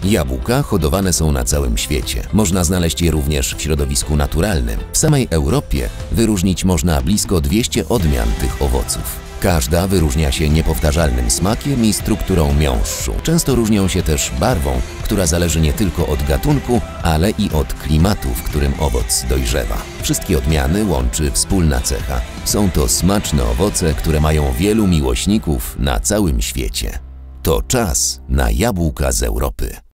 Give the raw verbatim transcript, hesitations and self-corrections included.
Jabłka hodowane są na całym świecie. Można znaleźć je również w środowisku naturalnym. W samej Europie wyróżnić można blisko dwieście odmian tych owoców. Każda wyróżnia się niepowtarzalnym smakiem i strukturą miąższu. Często różnią się też barwą, która zależy nie tylko od gatunku, ale i od klimatu, w którym owoc dojrzewa. Wszystkie odmiany łączy wspólna cecha. Są to smaczne owoce, które mają wielu miłośników na całym świecie. To czas na jabłka z Europy.